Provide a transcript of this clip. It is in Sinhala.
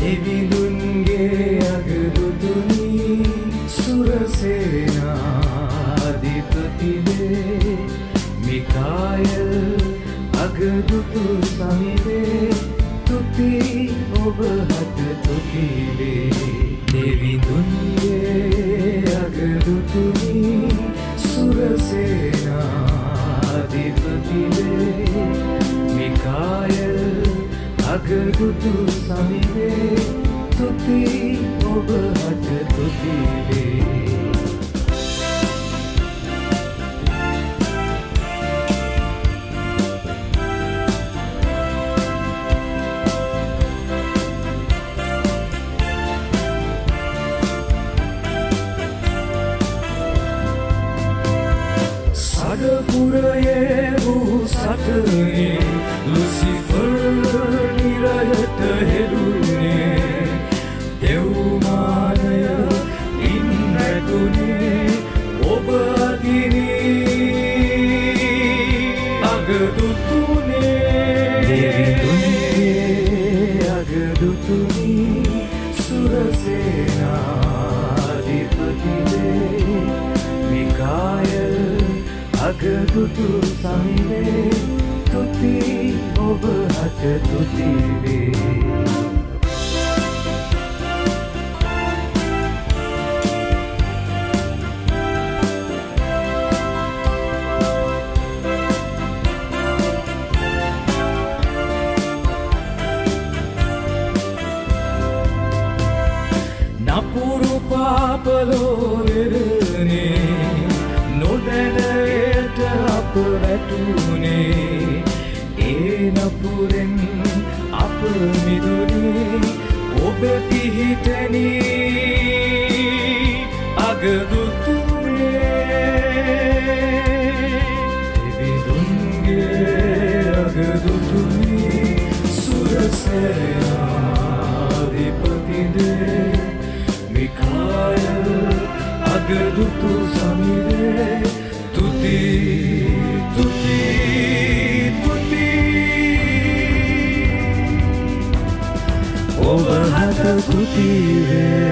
දෙවිඳුන්ගේ අගදුතුනි සුරසේනාධිපතිදේ මිකායල් අගදුතු සමිදේ තුති ඔබ හට තුතිවේ දෙවිඳුන්ගේ අගදුතුනි සුරසේනාධිපතිදේ මිකායල් අගදුතු සමිදේ තුති ඔබ හට තුතිවේ සඩපුරයේ වූ සටනේ ලුසිෆර් නිරයට හෙළුනේ දෙව්මානය ඉන්නැතුනේ ඔබ අදිනී අගදුතුනේ දෙවිඳුන්ගේ අගදුතුනි සුරසේනාධිපතිදේ මිකායල් අගදුතු සමිදේ තුති ඔබ හට තුතිවේ නපුරු පාපලෝ වෙරනේ නොදැනයට අප වැටුනේ ඒ නපුරෙන් අප මිදුනේ ඔබ පිහිටනී අගදුතුනේ දෙවිඳුන්ගේ අගදුතුනි සුරසේනාධිපතිදේ මිකායල් අගදුතු සමිදේ තුති තුති තුති ඔබ හට තුතිවේ